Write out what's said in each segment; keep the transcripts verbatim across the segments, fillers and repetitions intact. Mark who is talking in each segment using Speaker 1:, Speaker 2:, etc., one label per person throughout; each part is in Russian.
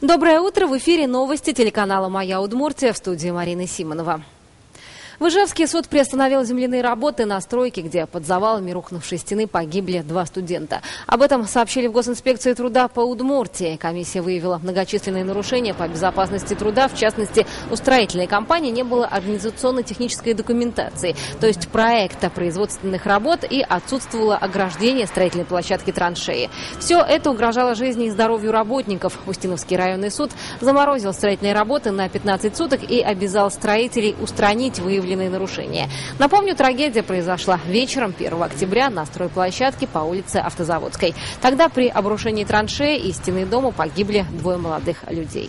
Speaker 1: Доброе утро! В эфире новости телеканала «Моя Удмуртия», в студии Марина Симонова. В Ижевске суд приостановил земляные работы на стройке, где под завалами рухнувшей стены погибли два студента. Об этом сообщили в Госинспекции труда по Удмуртии. Комиссия выявила многочисленные нарушения по безопасности труда. В частности, у строительной компании не было организационно-технической документации, то есть проекта производственных работ, и отсутствовало ограждение строительной площадки траншеи. Все это угрожало жизни и здоровью работников. Устиновский районный суд заморозил строительные работы на пятнадцать суток и обязал строителей устранить выявленные нарушения. Напомню, трагедия произошла вечером первого октября на стройплощадке по улице Автозаводской. Тогда при обрушении траншеи и стены дома погибли двое молодых людей.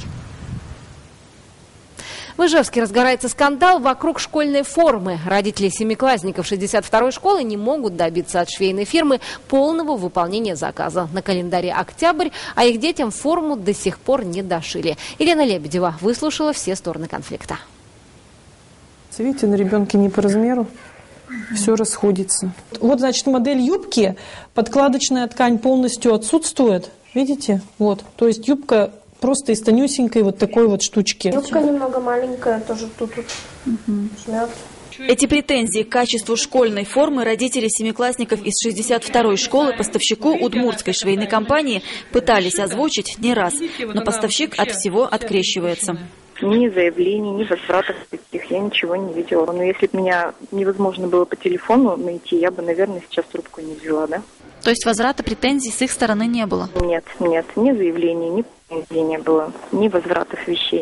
Speaker 1: В Ижевске разгорается скандал вокруг школьной формы. Родители семиклассников шестьдесят второй школы не могут добиться от швейной фирмы полного выполнения заказа. На календаре октябрь, а их детям форму до сих пор не дошили. Елена Лебедева выслушала все стороны конфликта.
Speaker 2: Видите, на ребенке не по размеру, все расходится. Вот, значит, модель юбки, подкладочная ткань полностью отсутствует. Видите? Вот, то есть юбка просто из тонюсенькой вот такой вот штучки.
Speaker 3: Юбка немного маленькая, тоже тут угу. жмет.
Speaker 4: Эти претензии к качеству школьной формы родители семиклассников из шестьдесят второй школы поставщику удмуртской швейной компании пытались озвучить не раз, но поставщик от всего открещивается.
Speaker 5: Ни заявлений, ни возвратов таких я ничего не видела. Но если бы меня невозможно было по телефону найти, я бы, наверное, сейчас трубку не взяла, да?
Speaker 4: То есть возврата претензий с их стороны не было?
Speaker 5: Нет, нет, ни заявлений, ни претензий не было, ни возвратов вещей.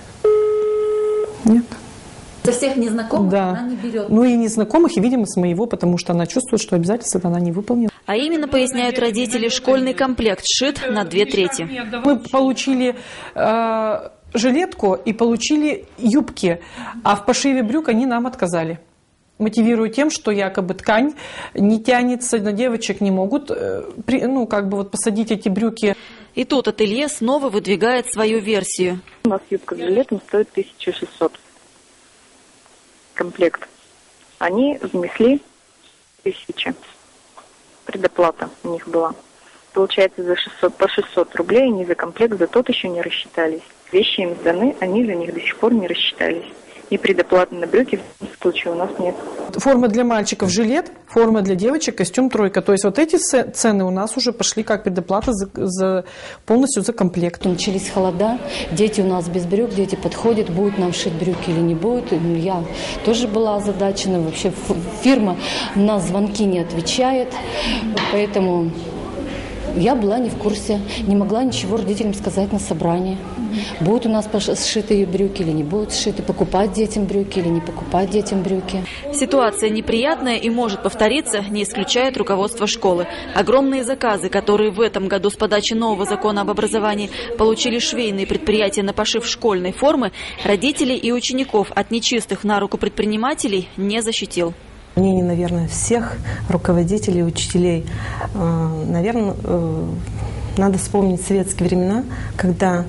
Speaker 2: Нет.
Speaker 4: Со всех незнакомых
Speaker 2: да.
Speaker 4: она не берет?
Speaker 2: Ну и незнакомых, и, видимо, с моего, потому что она чувствует, что обязательства она не выполнила.
Speaker 4: А именно, поясняют родители, школьный комплект сшит на две трети.
Speaker 2: Мы получили э, жилетку и получили юбки, а в пошиве брюк они нам отказали. Мотивируя тем, что якобы ткань не тянется, на девочек не могут э, при, ну, как бы вот посадить эти брюки.
Speaker 4: И тут ателье снова выдвигает свою версию.
Speaker 5: У нас юбка с жилетом стоит тысяча шестьсот. Комплект. Они внесли тысячи. Предоплата у них была. Получается, за шестьсот, по шестьсот рублей они за комплект, за тот еще не рассчитались. Вещи им сданы, они за них до сих пор не рассчитались. И предоплаты на брюки в этом случае у нас нет.
Speaker 2: Форма для мальчиков жилет, форма для девочек костюм тройка. То есть вот эти цены у нас уже пошли как предоплата за, за, полностью за комплект.
Speaker 6: Начались холода, дети у нас без брюк, дети подходят, будут нам шить брюки или не будут. Я тоже была озадачена. Вообще фирма на звонки не отвечает, поэтому... Я была не в курсе, не могла ничего родителям сказать на собрании. Будут у нас сшитые брюки или не будут сшиты, покупать детям брюки или не покупать детям брюки.
Speaker 4: Ситуация неприятная и может повториться, не исключает руководство школы. Огромные заказы, которые в этом году с подачи нового закона об образовании получили швейные предприятия на пошив школьной формы, родителей и учеников от нечистых на руку предпринимателей не защитил.
Speaker 7: Мнение, наверное, всех руководителей, учителей. Наверное, надо вспомнить советские времена, когда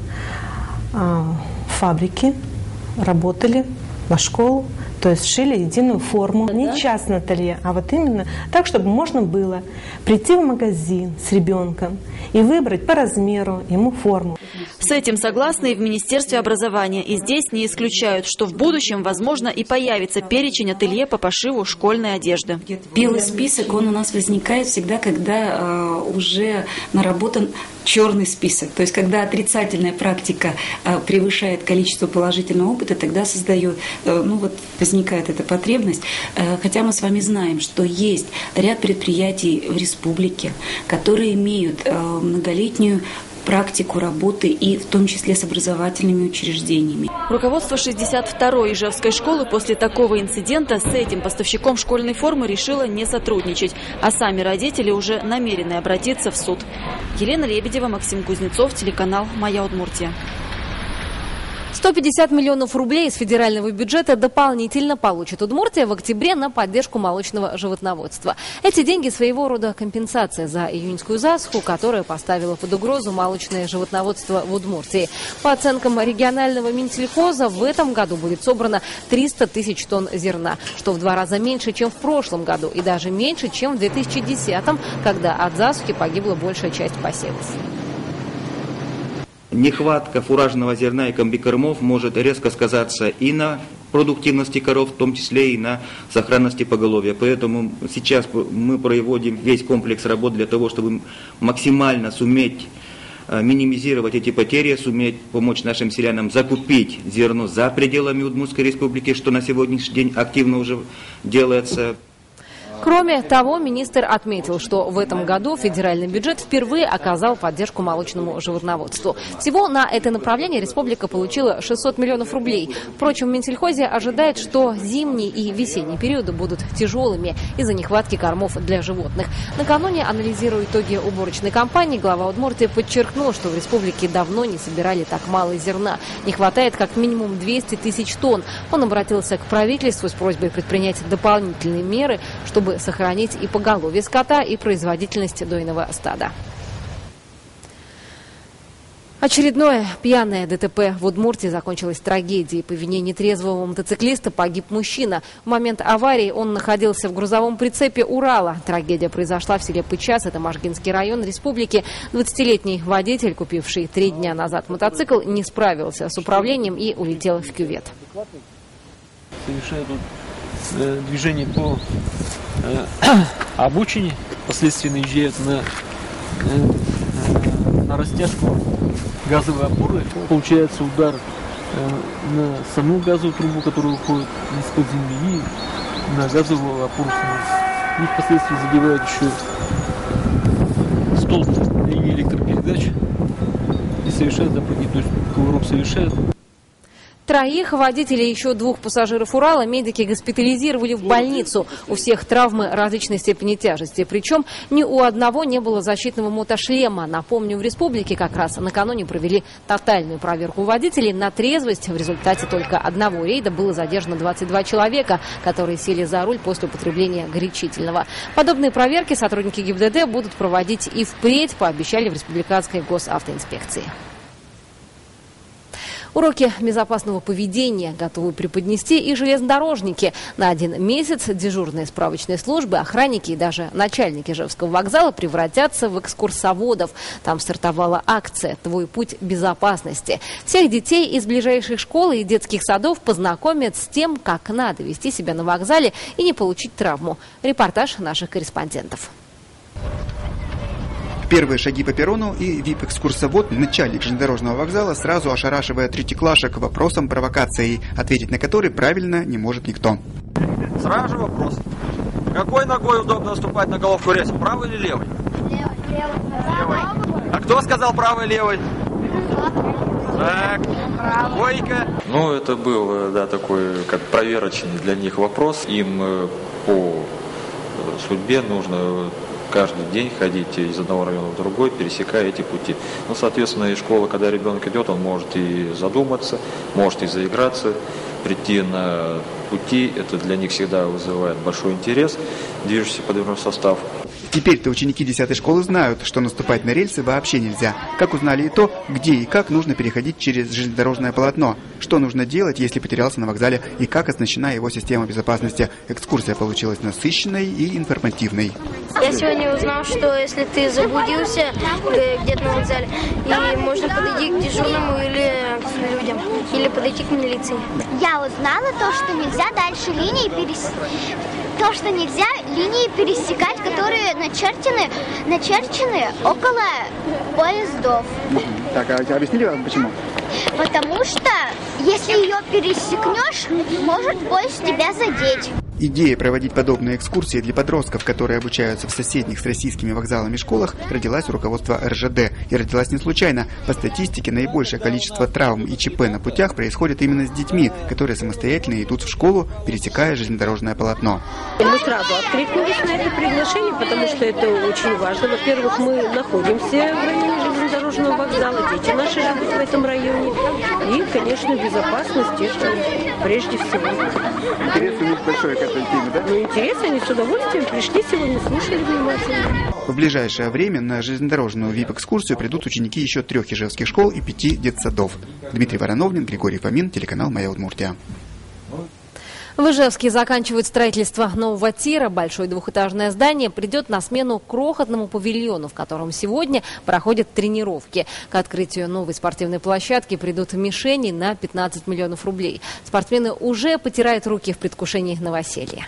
Speaker 7: фабрики работали на школу, то есть шили единую форму. Не частное ателье, а вот именно так, чтобы можно было прийти в магазин с ребенком и выбрать по размеру ему форму.
Speaker 4: С этим согласны и в Министерстве образования. И здесь не исключают, что в будущем, возможно, и появится перечень ателье по пошиву школьной одежды.
Speaker 8: Белый список, он у нас возникает всегда, когда э, уже наработан черный список. То есть, когда отрицательная практика э, превышает количество положительного опыта, тогда создает, э, ну вот, возникает эта потребность. Э, хотя мы с вами знаем, что есть ряд предприятий в республике, которые имеют э, многолетнюю практику работы и в том числе с образовательными учреждениями.
Speaker 4: Руководство шестьдесят второй Ижевской школы после такого инцидента с этим поставщиком школьной формы решило не сотрудничать, а сами родители уже намерены обратиться в суд. Елена Лебедева, Максим Кузнецов, телеканал «Моя Удмуртия».
Speaker 1: сто пятьдесят миллионов рублей из федерального бюджета дополнительно получит Удмуртия в октябре на поддержку молочного животноводства. Эти деньги своего рода компенсация за июньскую засуху, которая поставила под угрозу молочное животноводство в Удмуртии. По оценкам регионального Минсельхоза, в этом году будет собрано триста тысяч тонн зерна, что в два раза меньше, чем в прошлом году, и даже меньше, чем в две тысячи десятом, когда от засухи погибла большая часть посевов.
Speaker 9: Нехватка фуражного зерна и комбикормов может резко сказаться и на продуктивности коров, в том числе и на сохранности поголовья. Поэтому сейчас мы проводим весь комплекс работ для того, чтобы максимально суметь минимизировать эти потери, суметь помочь нашим селянам закупить зерно за пределами Удмуртской республики, что на сегодняшний день активно уже делается.
Speaker 1: Кроме того, министр отметил, что в этом году федеральный бюджет впервые оказал поддержку молочному животноводству. Всего на это направление республика получила шестьсот миллионов рублей. Впрочем, в Минсельхозе ожидает, что зимние и весенние периоды будут тяжелыми из-за нехватки кормов для животных. Накануне, анализируя итоги уборочной кампании, глава Удмуртии подчеркнул, что в республике давно не собирали так мало зерна. Не хватает как минимум двести тысяч тонн. Он обратился к правительству с просьбой предпринять дополнительные меры, чтобы сохранить и поголовье скота, и производительность дойного стада. Очередное пьяное ДТП в Удмуртии закончилось трагедией. По вине нетрезвого мотоциклиста погиб мужчина. В момент аварии он находился в грузовом прицепе «Урала». Трагедия произошла в селе Пычас, это Можгинский район республики. двадцатилетний водитель, купивший три дня назад мотоцикл, не справился с управлением и улетел в кювет.
Speaker 10: Совершает э, движение по э, обочине, впоследствии наезжает на, э, на растяжку газовой опоры. Получается удар э, на саму газовую трубу, которая уходит из-под земли, и на газовую опору. И впоследствии задевает еще столб линии электропередач и совершает запрыгни, то есть кувырок совершает.
Speaker 1: Троих водителей и еще двух пассажиров «Урала» медики госпитализировали в больницу. У всех травмы различной степени тяжести. Причем ни у одного не было защитного мотошлема. Напомню, в республике как раз накануне провели тотальную проверку водителей на трезвость. В результате только одного рейда было задержано двадцать два человека, которые сели за руль после употребления горячительного. Подобные проверки сотрудники ГИБДД будут проводить и впредь, пообещали в республиканской госавтоинспекции. Уроки безопасного поведения готовы преподнести и железнодорожники. На один месяц дежурные справочные службы, охранники и даже начальники Ижевского вокзала превратятся в экскурсоводов. Там стартовала акция «Твой путь безопасности». Всех детей из ближайших школ и детских садов познакомят с тем, как надо вести себя на вокзале и не получить травму. Репортаж наших корреспондентов.
Speaker 11: Первые шаги по перрону, и вип-экскурсовод, начальник железнодорожного вокзала, сразу ошарашивает третьеклашек вопросом провокацией, ответить на который правильно не может никто.
Speaker 12: Сразу же вопрос. Какой ногой удобно наступать на головку рельса, правой или левой?
Speaker 13: Левой.
Speaker 12: Левой. А кто сказал правой или левой? Так, Бойко.
Speaker 14: Ну, это был, да, такой, как проверочный для них вопрос. Им по судьбе нужно каждый день ходить из одного района в другой, пересекая эти пути. Ну, соответственно, из школы, когда ребенок идет, он может и задуматься, может и заиграться, прийти на пути. Это для них всегда вызывает большой интерес, движущийся подвижной состав.
Speaker 11: Теперь-то ученики десятой школы знают, что наступать на рельсы вообще нельзя. Как узнали и то, где и как нужно переходить через железнодорожное полотно, что нужно делать, если потерялся на вокзале, и как оснащена его система безопасности. Экскурсия получилась насыщенной и информативной.
Speaker 13: Я сегодня узнал, что если ты заблудился где-то на вокзале, и можно подойти к дежурному или к людям, или подойти к милиции.
Speaker 15: Я узнала то, что нельзя дальше линии пересекать. То, что нельзя линии пересекать, которые начерчены, начерчены около поездов.
Speaker 11: Так, а объяснили вам почему?
Speaker 15: Потому что, если ее пересекнешь, может поезд тебя задеть.
Speaker 11: Идея проводить подобные экскурсии для подростков, которые обучаются в соседних с российскими вокзалами школах, родилась у руководства эр жэ дэ. И родилась не случайно. По статистике, наибольшее количество травм и ЧП на путях происходит именно с детьми, которые самостоятельно идут в школу, пересекая железнодорожное полотно.
Speaker 16: Мы сразу откликнулись на это приглашение, потому что это очень важно. Во-первых, мы находимся в районе железнодорожного вокзала, дети наши живут в этом районе. И, конечно, безопасность – это прежде всего.
Speaker 11: Интерес у них большой к этой теме, да?
Speaker 16: Ну, интерес, они с удовольствием пришли сегодня, слушали внимательно.
Speaker 11: В ближайшее время на железнодорожную вип-экскурсию придут ученики еще трех ижевских школ и пяти детсадов. Дмитрий Вороновнин, Григорий Фомин, телеканал «Моя Удмуртия».
Speaker 1: В Ижевске заканчивают строительство нового тира. Большое двухэтажное здание придет на смену крохотному павильону, в котором сегодня проходят тренировки. К открытию новой спортивной площадки придут мишени на пятнадцать миллионов рублей. Спортсмены уже потирают руки в предвкушении новоселья.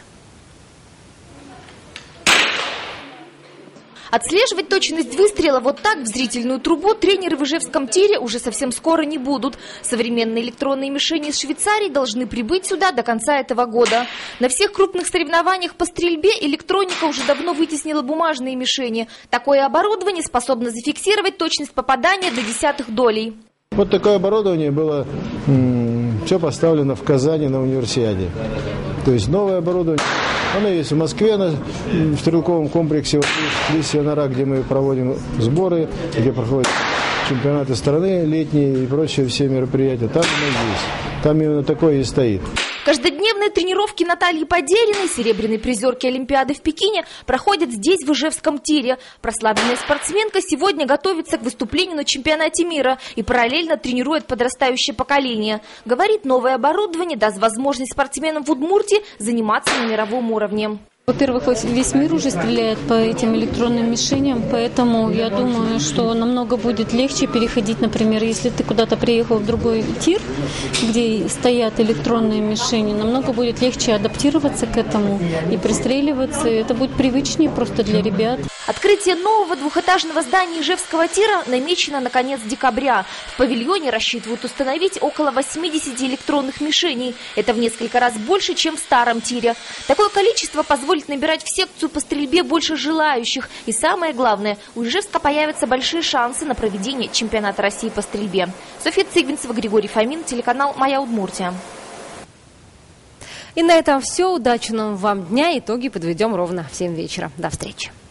Speaker 17: Отслеживать точность выстрела вот так в зрительную трубу тренеры в Ижевском тире уже совсем скоро не будут. Современные электронные мишени из Швейцарии должны прибыть сюда до конца этого года. На всех крупных соревнованиях по стрельбе электроника уже давно вытеснила бумажные мишени. Такое оборудование способно зафиксировать точность попадания до десятых долей.
Speaker 18: Вот такое оборудование было все поставлено в Казани на универсиаде. То есть новое оборудование. Оно есть в Москве, на, в стрелковом комплексе Лисья нора, где мы проводим сборы, где проходят чемпионаты страны летние и прочие все мероприятия. Там оно есть. Там именно такое и стоит.
Speaker 17: Каждодневные тренировки Натальи Подериной, серебряной призерки Олимпиады в Пекине, проходят здесь, в Ижевском тире. Прославленная спортсменка сегодня готовится к выступлению на чемпионате мира и параллельно тренирует подрастающее поколение. Говорит, новое оборудование даст возможность спортсменам в Удмуртии заниматься на мировом уровне.
Speaker 6: Во-первых, весь мир уже стреляет по этим электронным мишеням, поэтому я думаю, что намного будет легче переходить, например, если ты куда-то приехал в другой тир, где стоят электронные мишени, намного будет легче адаптироваться к этому и пристреливаться, и это будет привычнее просто для ребят.
Speaker 17: Открытие нового двухэтажного здания Ижевского тира намечено на конец декабря. В павильоне рассчитывают установить около восьмидесяти электронных мишеней. Это в несколько раз больше, чем в старом тире. Такое количество позволит набирать в секцию по стрельбе больше желающих. И самое главное, у Ижевска появятся большие шансы на проведение чемпионата России по стрельбе. Софья Цигвинцева, Григорий Фомин, телеканал «Моя Удмуртия».
Speaker 1: И на этом все. Удачного вам дня. Итоги подведем ровно в семь вечера. До встречи.